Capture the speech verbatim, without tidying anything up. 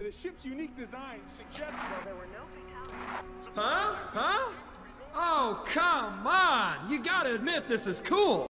The ship's unique design suggests... Well, there were no fatalities. Huh? Huh? Oh, come on! You gotta admit this is cool!